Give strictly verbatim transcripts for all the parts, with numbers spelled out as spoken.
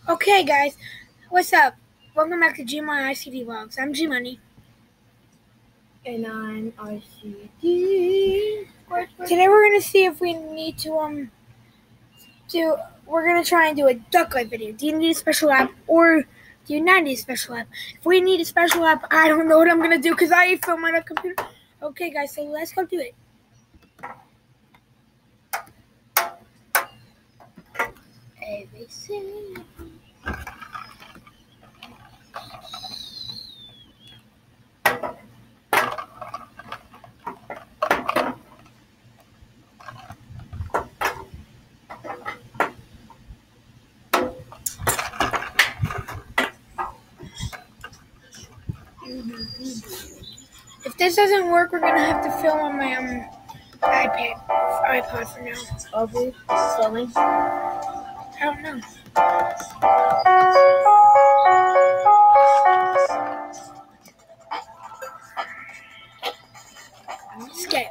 Okay, guys, what's up? Welcome back to G Money I C D Vlogs. I'm G Money. And I'm I C D. Today we're gonna see if we need to um do. We're gonna try and do a duck life video. Do you need a special app or do you not need a special app? If we need a special app, I don't know what I'm gonna do because I film on a computer. Okay, guys, so let's go do it. A B C. If this doesn't work, we're gonna have to film on my um iPad, iPod for now. Are we filming? I don't know. Skip.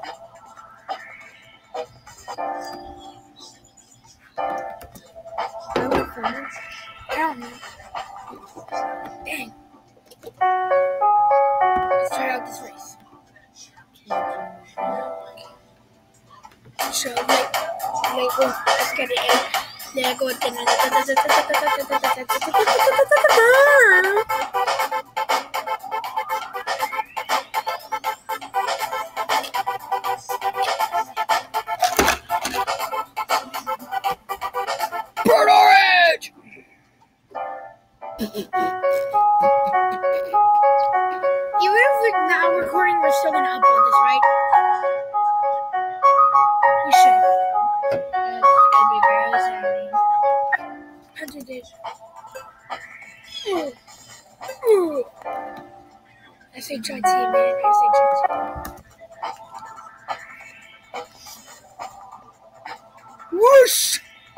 Are we filming? I don't know. Dang. Let's try out this race. So, like, like, oh, let's get it in. There I go. Burn orange! Even if we're not recording, we're still gonna upload this, right? We should. It's gonna be very exciting. Hunter did. Ooh. Ooh. I say Chauncey, man. I say Chauncey. Whoosh!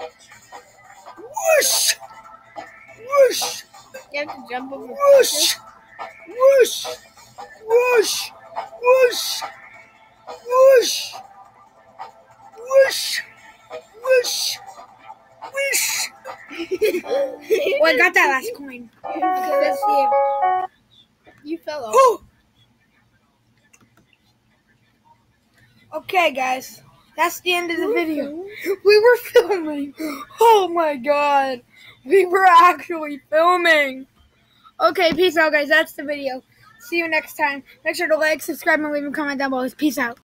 Whoosh! Whoosh! You have to jump over. Whoosh! Whoosh! Whoosh! Whoosh! Whoosh! Whoosh! Whoosh! Whoosh! Well, I got that last coin. Okay, let's see it. You fell off. Oh! Okay, guys. That's the end of the video. We were filming. Oh my god. We were actually filming. Okay, peace out, guys. That's the video. See you next time. Make sure to like, subscribe, and leave a comment down below. Peace out.